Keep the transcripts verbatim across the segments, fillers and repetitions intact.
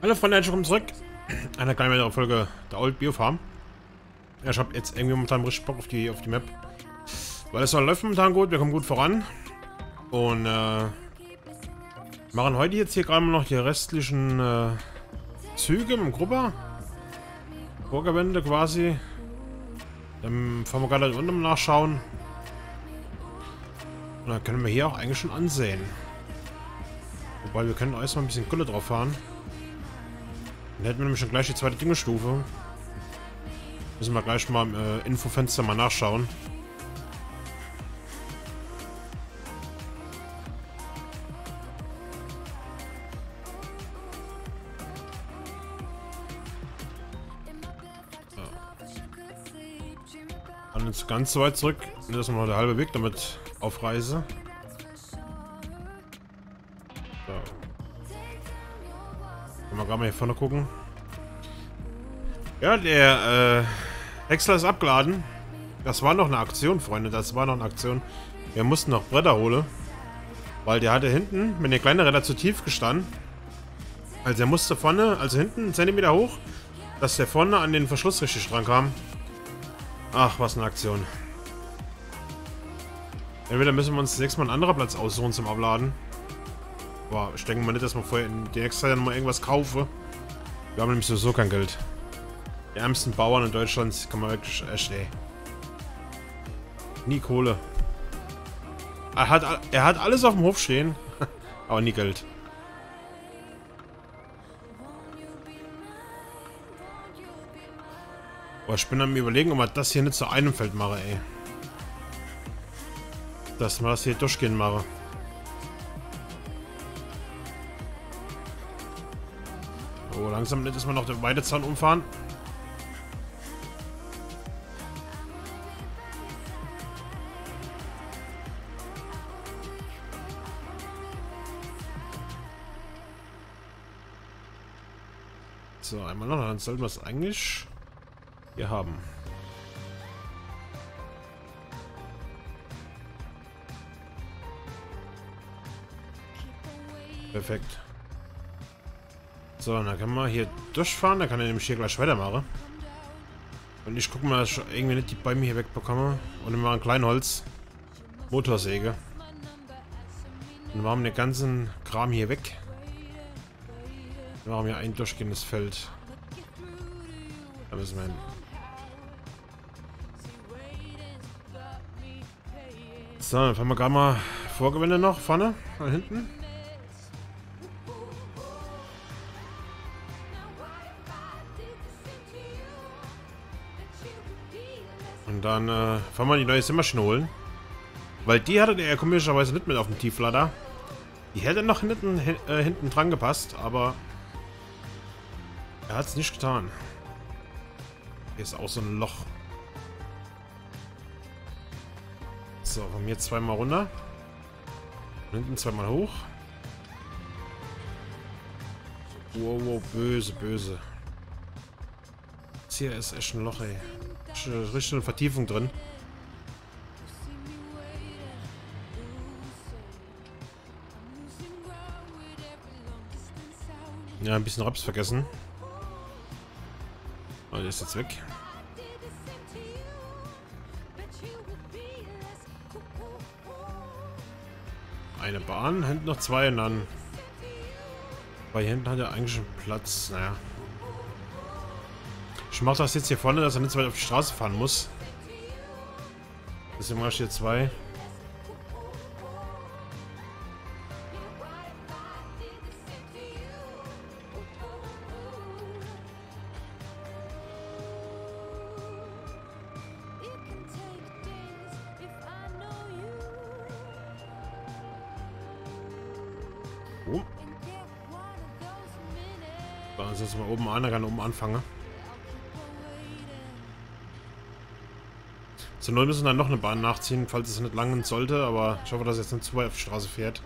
Hallo Freunde, herzlich willkommen zurück. Eine kleine weitere Folge der Old Biofarm. Ja, ich habe jetzt irgendwie momentan richtig Bock auf die, auf die Map. Weil es läuft momentan gut, wir kommen gut voran. Und äh, machen heute jetzt hier gerade noch die restlichen äh, Züge mit dem Grubber. Burgerwände quasi. Dann fahren wir gerade unten nachschauen. Und dann können wir hier auch eigentlich schon ansehen. Wobei wir können auch erstmal ein bisschen Gülle drauf fahren. Dann hätten wir nämlich schon gleich die zweite Düngestufe. Müssen wir gleich mal im äh, Infofenster mal nachschauen. So. Und jetzt ganz so weit zurück. Das ist noch der halbe Weg damit auf Reise. So. Können wir gerade mal hier vorne gucken. Ja, der äh, Häcksler ist abgeladen. Das war noch eine Aktion, Freunde. Das war noch eine Aktion. Wir mussten noch Bretter holen. Weil der hatte hinten mit der kleinen Räder zu tief gestanden. Also er musste vorne, also hinten einen Zentimeter hoch, dass der vorne an den Verschluss richtig dran kam. Ach, was eine Aktion. Entweder müssen wir uns das nächste Mal einen anderen Platz aussuchen zum Abladen. Boah, ich denke mal nicht, dass wir vorher in den nächsten Jahr noch mal irgendwas kaufen. Wir haben nämlich sowieso kein Geld. Die ärmsten Bauern in Deutschland kann man wirklich echt, ey. Nie Kohle. Er hat, er hat alles auf dem Hof stehen, aber nie Geld. Boah, ich bin am Überlegen, ob man das hier nicht zu einem Feld mache, ey. Dass man das hier durchgehend mache. Oh, langsam nicht, dass wir noch den Weidezaun umfahren. So, einmal noch, dann sollten wir es eigentlich hier haben. Perfekt. So, dann können wir hier durchfahren, dann kann er nämlich hier gleich weitermachen. Und ich gucke mal, dass ich irgendwie nicht die Bäume hier wegbekomme. Und dann machen Kleinholz. Motorsäge. Und wir haben den ganzen Kram hier weg. Wir haben hier ein durchgehendes Feld. Da müssen wir hin. So, dann fahren wir gerade mal Vorgewände noch vorne, da hinten. Und dann äh, fahren wir die neue Sämaschine holen. Weil die hatte der komischerweise nicht mit auf dem Tieflader. Die hätte noch hinten, äh, hinten dran gepasst, aber er hat es nicht getan. Hier ist auch so ein Loch. So, von mir zweimal runter. Und hinten zweimal hoch. Wow, wow, böse, böse. Jetzt hier ist echt ein Loch, ey. Richtig eine Vertiefung drin. Ja, ein bisschen Raps vergessen. Oh, der ist jetzt weg. Eine Bahn, hinten noch zwei und dann. Weil hier hinten hat er eigentlich einen Platz. Naja. Ich mache das jetzt hier vorne, dass er nicht so weit auf die Straße fahren muss. Deswegen mache ich hier zwei. Oh. Dann setzen wir oben an, dann kann oben anfangen. Zur Not müssen wir dann noch eine Bahn nachziehen, falls es nicht langen sollte, aber ich hoffe, dass es jetzt nicht zu weit auf die Straße fährt.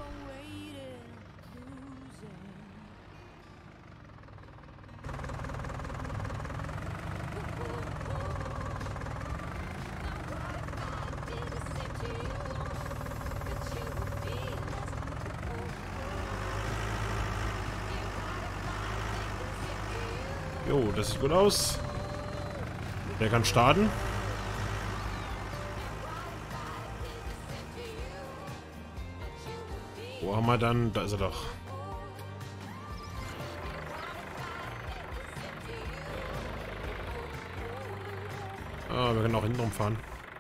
Jo, das sieht gut aus. Der kann starten. Wo haben wir dann? Da ist er doch. Ah, wir können auch hinten rumfahren.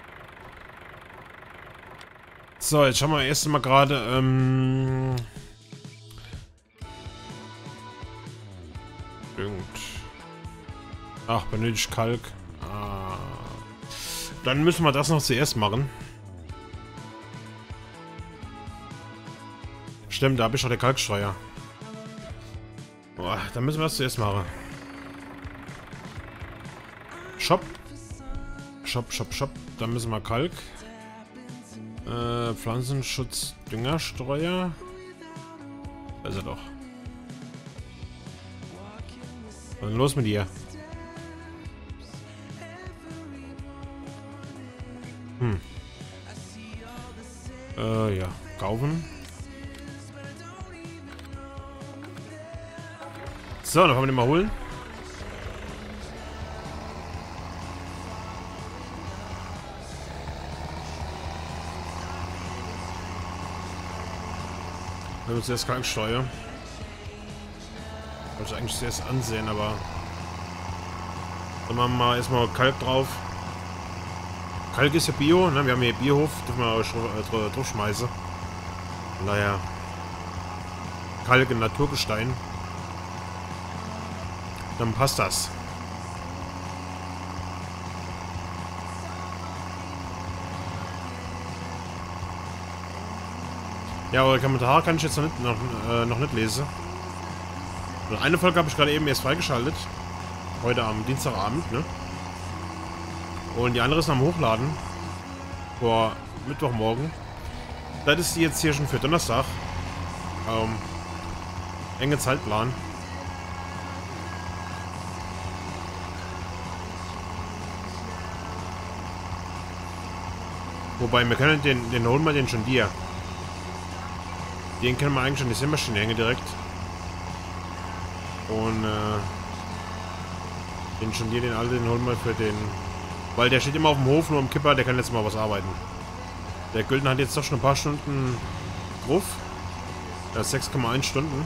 So, jetzt schauen wir erst mal gerade, ähm... Irgend. Ach, benötigt Kalk. Ah. Dann müssen wir das noch zuerst machen. Stimmt, da habe ich schon der Kalksteuer. Boah, dann müssen wir das zuerst machen. Shop. Shop, Shop, Shop. Dann müssen wir Kalk. Äh, Pflanzenschutz, Düngerstreuer. Da ist er doch. Was ist los mit dir? Hm. Äh, ja. Kaufen. So, dann können wir den mal holen. Wir haben uns jetzt Kalksteuer. Wollte ich eigentlich zuerst ansehen, aber dann machen wir mal erstmal Kalk drauf. Kalk ist ja Bio, ne? Wir haben hier Biohof, dürfen wir äh, drauf schmeißen. Von daher Kalk in Naturgestein. Dann passt das. Ja, aber Kommentar kann ich jetzt noch nicht, noch, äh, noch nicht lesen. Und eine Folge habe ich gerade eben erst freigeschaltet. Heute am Dienstagabend, ne? Und die andere ist noch am Hochladen. Vor Mittwochmorgen. Das ist die jetzt hier schon für Donnerstag. Ähm, enge Zeitplan. Wobei, wir können den, den holen wir den schon dir. Den können wir eigentlich schon die Sämaschine hängen direkt. Und äh, den schon dir, den alten, den holen wir für den. Weil der steht immer auf dem Hof, nur im Kipper, der kann jetzt mal was arbeiten. Der Gülden hat jetzt doch schon ein paar Stunden drauf. Ja, sechs Komma eins Stunden.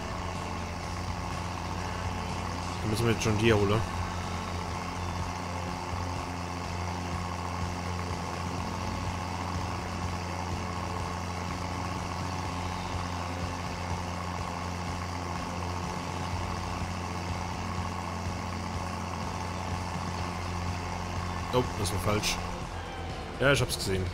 Dann müssen wir jetzt schon dir holen. Oh, das war falsch. Ja, ich hab's gesehen.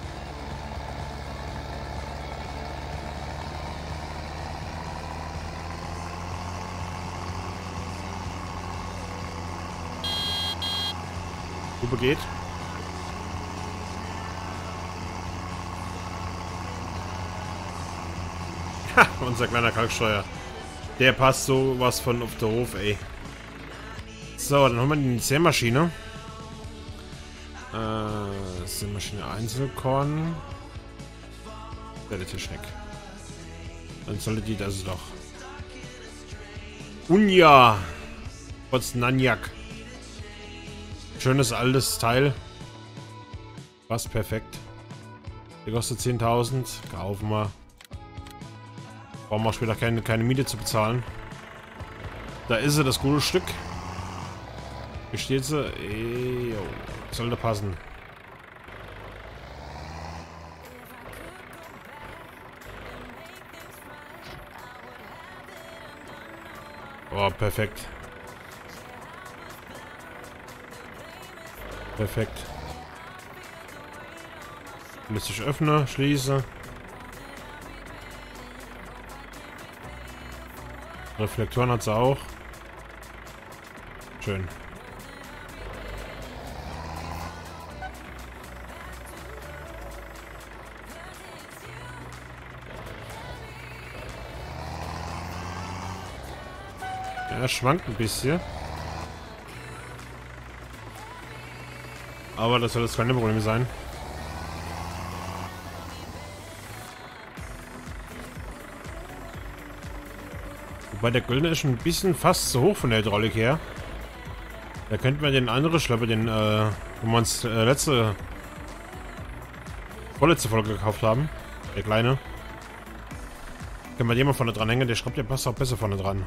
Hupe geht. Ha, unser kleiner Kalksteuer. Der passt so was von auf der Hof, ey. So, dann haben wir die Sämaschine. Äh, Sämaschine Einzelkorn. Der Technik. Dann sollte die das doch. Unja! Poznaniak. Schönes altes Teil. Passt perfekt. Die kostet zehntausend. Kaufen wir. Brauchen wir später keine, keine Miete zu bezahlen. Da ist sie, das gute Stück. Hier steht sie. Ejo. Sollte passen. Oh, perfekt. Perfekt. Lässt sich öffnen, schließe. Reflektoren hat sie auch. Schön. Er schwankt ein bisschen. Aber das soll jetzt keine Probleme sein. Wobei der Güldene ist schon ein bisschen fast zu hoch von der Hydraulik her. Da könnten wir den anderen Schlepper, den, äh, wo wir uns äh, letzte, vorletzte Folge gekauft haben. Der kleine. Können wir den mal vorne dran hängen, der schraubt, der passt auch besser vorne dran.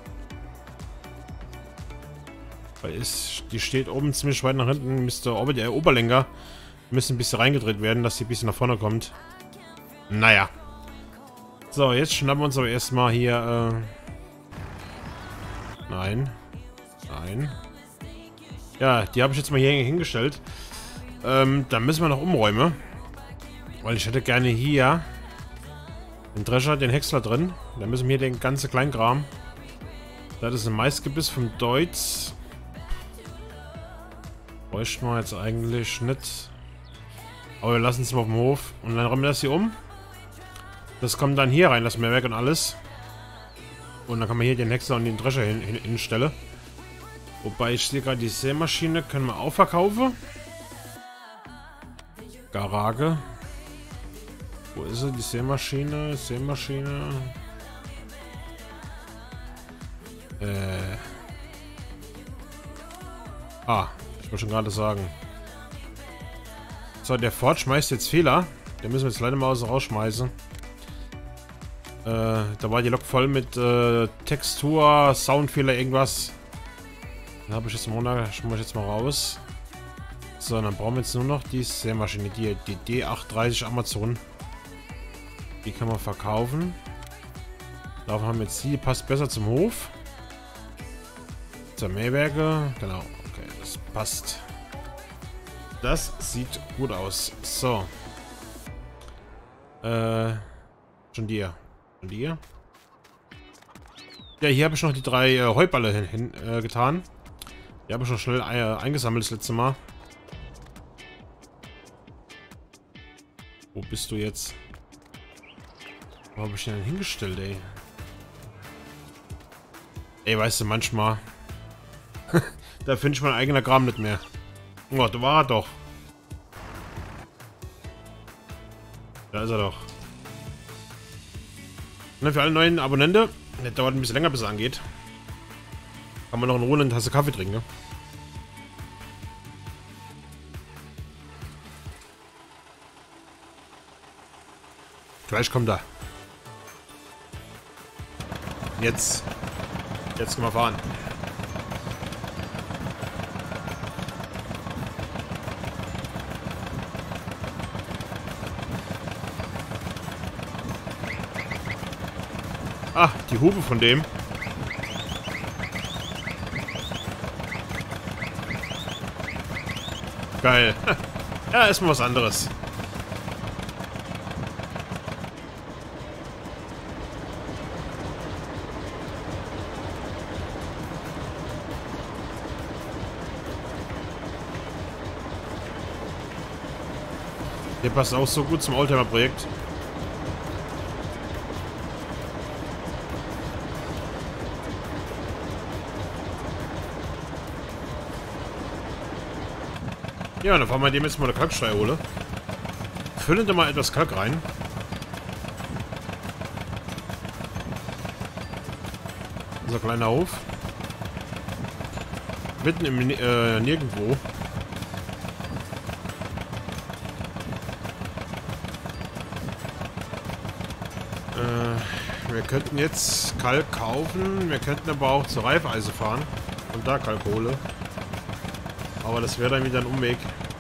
Weil ist, die steht oben ziemlich weit nach hinten, müsste aber der Oberlenker müsste ein bisschen reingedreht werden, dass die ein bisschen nach vorne kommt. Naja. So, jetzt schnappen wir uns aber erstmal hier, äh... Nein. Nein. Ja, die habe ich jetzt mal hier hingestellt. Ähm, dann müssen wir noch umräumen. Weil ich hätte gerne hier den Drescher, den Häcksler drin. Dann müssen wir hier den ganzen Kleinkram. Das ist ein Maisgebiss vom Deutz. Bräuchten wir jetzt eigentlich nicht. Aber wir lassen es mal auf dem Hof. Und dann räumen wir das hier um. Das kommt dann hier rein, das Mehrwerk und alles. Und dann kann man hier den Häcksler und den Drescher hin, hin, hinstellen. Wobei ich sehe gerade, die Sämaschine können wir auch verkaufen. Garage. Wo ist sie? Die Sämaschine? Sämaschine. Äh. Ah, ich wollte schon gerade sagen. So, der Ford schmeißt jetzt Fehler. Den müssen wir jetzt leider mal aus rausschmeißen. Äh, da war die Lok voll mit äh, Textur, Soundfehler, irgendwas. Dann habe ich jetzt mal, schmeiß ich jetzt mal raus. So, dann brauchen wir jetzt nur noch die Sämaschine, die, die D achthundertdreißig Amazon. Die kann man verkaufen. Dafür haben wir jetzt die, die passt besser zum Hof. Zur Mähwerke, genau. Okay, das passt. Das sieht gut aus. So. Äh, schon dir. Schon dir. Ja, hier habe ich noch die drei äh, Heuballe hin, hin äh, getan. Die habe ich schon schnell äh, eingesammelt das letzte Mal. Wo bist du jetzt? Wo habe ich den denn hingestellt, ey? Ey, weißt du, manchmal... da finde ich mein eigener Kram nicht mehr. Oh, da war er doch. Da ist er doch. Na, für alle neuen Abonnenten, das dauert ein bisschen länger, bis es angeht. Kann man noch in Ruhe eine Tasse Kaffee trinken, ne? Gleich kommt er. Jetzt. Jetzt können wir fahren. Ah, die Hupe von dem. Geil. Ja, ist mal was anderes. Der passt auch so gut zum Oldtimer-Projekt. Ja, dann fahren wir dem jetzt mal eine Kalksteuer hole. Füllen da mal etwas Kalk rein. Unser kleiner Hof. Mitten im äh, Nirgendwo. Äh, wir könnten jetzt Kalk kaufen. Wir könnten aber auch zur Reifeise fahren. Und da Kalk hole. Aber das wäre dann wieder ein Umweg.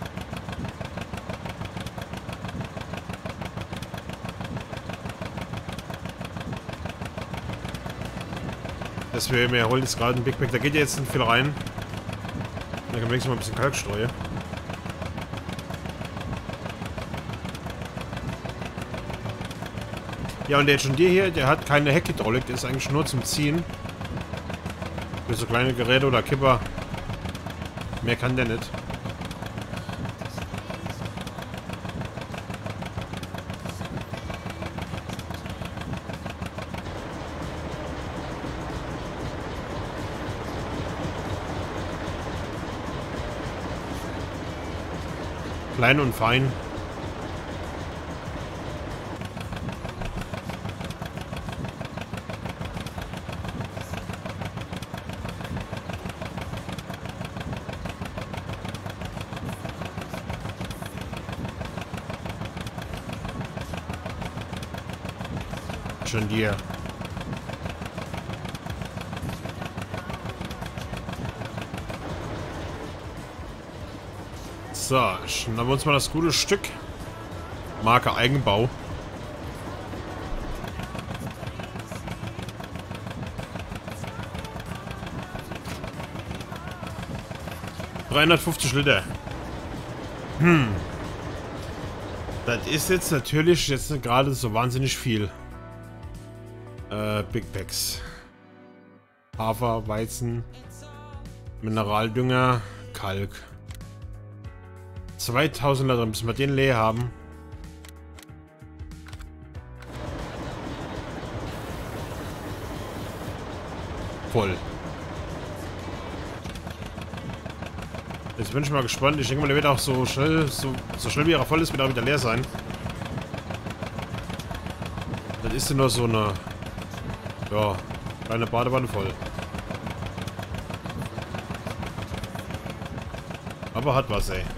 Das wäre mir holt jetzt gerade ein Big Bag. Da geht ja jetzt nicht viel rein. Da kann man wenigstens mal ein bisschen Kalk streuen. Ja, und der John Deere hier, der hat keine Heckhydraulik. Der ist eigentlich nur zum Ziehen. Für so kleine Geräte oder Kipper. Mehr kann der nicht. Klein und fein. John Deere. So, schnappen wir uns mal das gute Stück. Marke Eigenbau. dreihundertfünfzig Liter. Hm. Das ist jetzt natürlich jetzt nicht gerade so wahnsinnig viel. Äh, Big Packs. Hafer, Weizen, Mineraldünger, Kalk. zweitausend Liter, müssen wir den leer haben. Voll. Jetzt bin ich mal gespannt. Ich denke mal, der wird auch so schnell, so, so schnell wie er voll ist, wird er wieder leer sein. Dann ist ja nur so eine, ja, kleine Badewanne voll. Aber hat was, ey.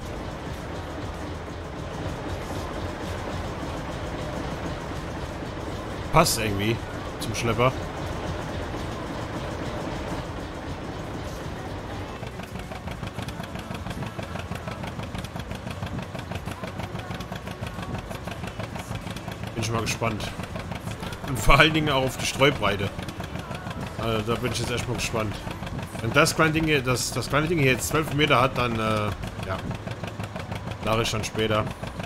Passt irgendwie zum Schlepper. Bin schon mal gespannt. Und vor allen Dingen auch auf die Streubreite. Also da bin ich jetzt erstmal gespannt. Wenn das kleine Ding hier, das, das kleine Ding hier jetzt zwölf Meter hat, dann, äh, ja. Sage ich dann später.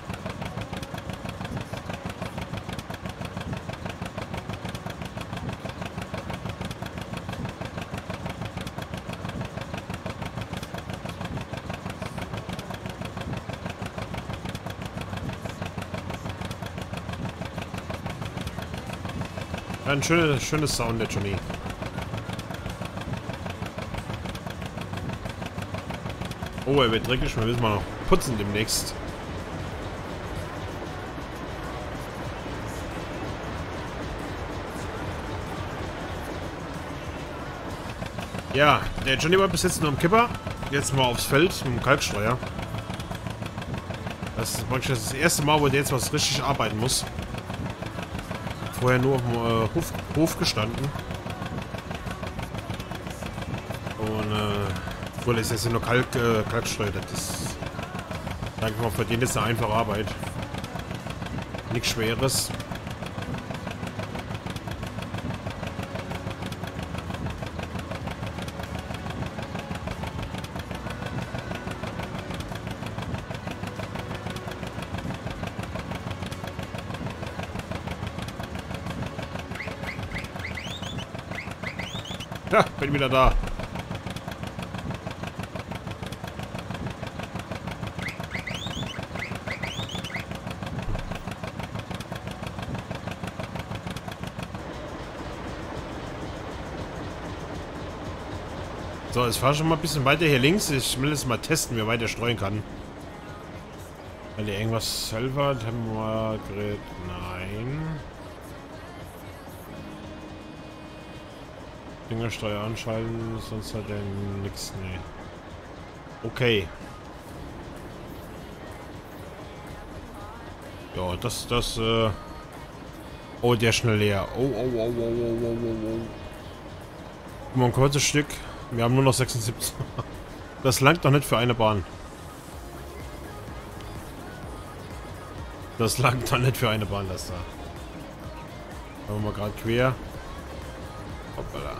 Ein schönes, schönes Sound, der Johnny. Oh, er wird dreckig. Wir müssen mal noch putzen demnächst. Ja, der Johnny war bis jetzt nur im Kipper. Jetzt mal aufs Feld mit dem Kalkstreuer. Das ist praktisch das erste Mal, wo der jetzt was richtig arbeiten muss. Vorher nur auf dem äh, Hof, Hof gestanden. Und äh, obwohl es jetzt nur Kalk, äh, Kalkstreuer. Das ist, sag ich mal, für den ist eine einfache Arbeit. Nichts Schweres. Ja, bin wieder da. So, jetzt fahre ich schon mal ein bisschen weiter hier links. Ich will jetzt mal testen, wie weit er streuen kann. Weil hier irgendwas selber Tempogerät. Nein. Fingersteuer anschalten, sonst hat er nichts. Nee. Okay. Ja, das, das, äh. Oh, der ist schnell leer. Oh, oh, oh, oh, oh, oh, oh, oh. Guck mal, ein kurzes Stück. Wir haben nur noch sechsundsiebzig. Das langt doch nicht für eine Bahn. Das langt doch nicht für eine Bahn, das da. Machen wir mal gerade quer. Hoppala.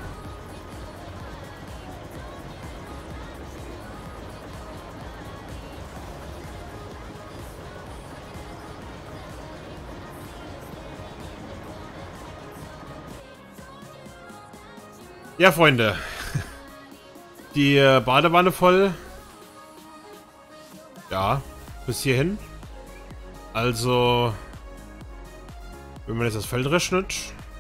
Ja, Freunde. Die äh, Badewanne voll. Ja, bis hierhin. Also, wenn man jetzt das Feld rechnet,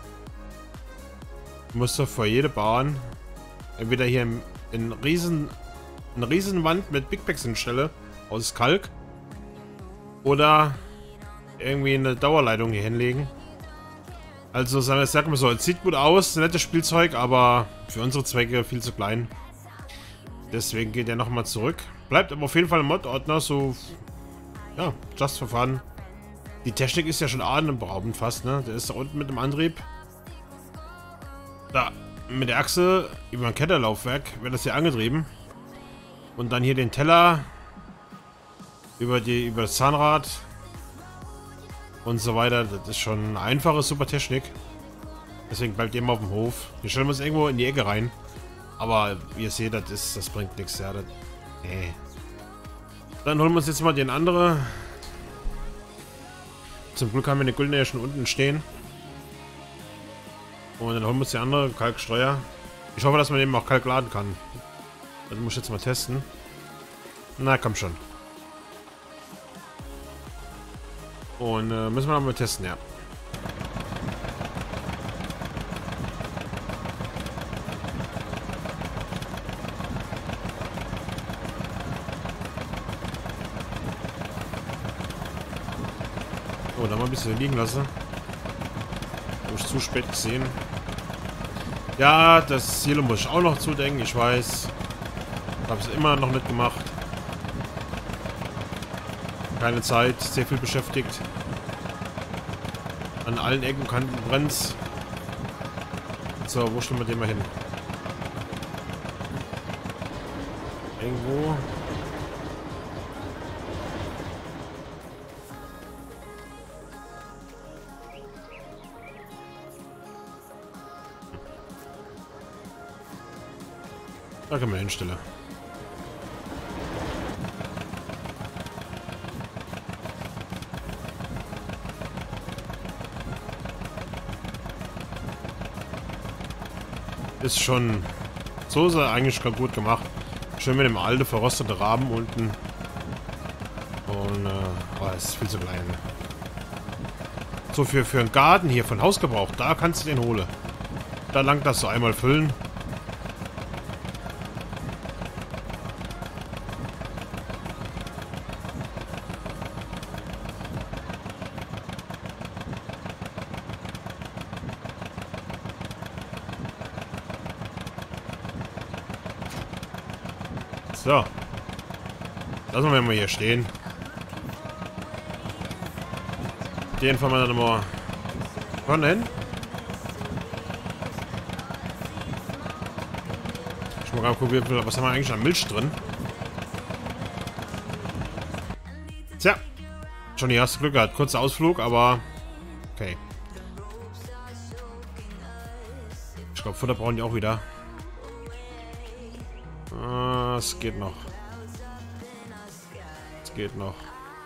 muss doch vor jede Bahn entweder hier in, in riesen, eine Riesenwand mit Big Packs hinstelle aus Kalk oder irgendwie eine Dauerleitung hier hinlegen. Also sagen wir, sagen wir so, es sieht gut aus, nettes Spielzeug, aber für unsere Zwecke viel zu klein. Deswegen geht er nochmal zurück. Bleibt aber auf jeden Fall im Mod-Ordner, so, ja, just for fun. Die Technik ist ja schon atemberaubend fast, ne? Der ist da unten mit dem Antrieb. Da, mit der Achse über ein Ketterlaufwerk wird das hier angetrieben. Und dann hier den Teller über, die, über das Zahnrad und so weiter. Das ist schon eine einfache, super Technik. Deswegen bleibt ihr immer auf dem Hof. Wir stellen uns irgendwo in die Ecke rein. Aber wie ihr seht, das, ist, das bringt nichts. Ja, das, nee. Dann holen wir uns jetzt mal den anderen. Zum Glück haben wir den Güldner ja schon unten stehen. Und dann holen wir uns die andere Kalkstreuer. Ich hoffe, dass man eben auch Kalk laden kann. Das muss ich jetzt mal testen. Na, komm schon. Und äh, müssen wir noch mal testen, ja. Oh, da mal ein bisschen liegen lassen. Habe ich zu spät gesehen. Ja, das Silo muss ich auch noch zudenken, ich weiß. Habe es immer noch nicht gemacht. Keine Zeit, sehr viel beschäftigt. An allen Ecken und Kanten brennt's. So, wo stellen wir den mal hin? Irgendwo. Da können wir hinstellen. Ist schon... So ist er eigentlich ganz gut gemacht. Schön mit dem alten, verrosteten Rahmen unten. Und, äh... oh, es ist viel zu klein. So, für, für einen Garten hier, von Hausgebrauch, da kannst du den holen. Da langt das so einmal füllen. So. Lassen wir mal hier stehen. Den fahren wir dann mal vorne hin. Ich muss mal gucken, was haben wir eigentlich an Milch drin? Tja. Schon die erste Glück gehabt. Kurzer Ausflug, aber okay. Ich glaube, Futter brauchen die auch wieder. Es geht noch. Es geht noch.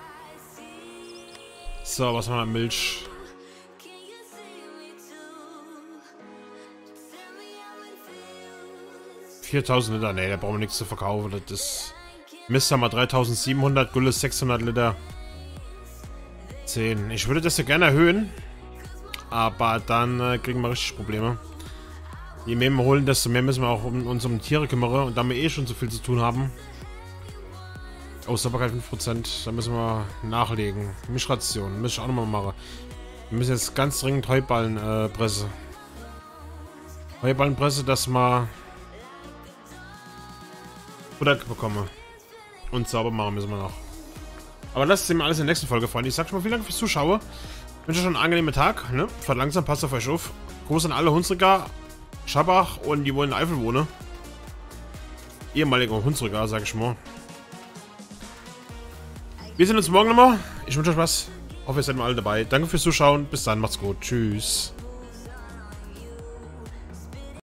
So, was haben wir an Milch? viertausend Liter. Ne, da brauchen wir nichts zu verkaufen. Das ist... Mist haben wir dreitausendsiebenhundert. Gülle sechshundert Liter. zehn. Ich würde das ja gerne erhöhen. Aber dann äh, kriegen wir richtig Probleme. Je mehr wir holen, desto mehr müssen wir auch um uns um Tiere kümmern. Und da wir eh schon so viel zu tun haben. Oh, Sauberkeit fünf Prozent. Da müssen wir nachlegen. Mischration. Muss ich auch nochmal machen. Wir müssen jetzt ganz dringend Heuballen äh, pressen. Heuballenpresse, dass wir Futter bekommen. Und sauber machen müssen wir noch. Aber das sehen wir alles in der nächsten Folge, Freunde. Ich sag schon mal vielen Dank fürs Zuschauen. Ich wünsche euch schon einen angenehmen Tag. Ne? Fahrt langsam, passt auf euch auf. Gruß an alle Hunsrücker, Schabach und die wollen in Eifel wohnen. Ehemaliger Hunsrücker, sag ich mal. Wir sehen uns morgen nochmal. Ich wünsche euch was. Hoffe, ihr seid mal alle dabei. Danke fürs Zuschauen. Bis dann. Macht's gut. Tschüss.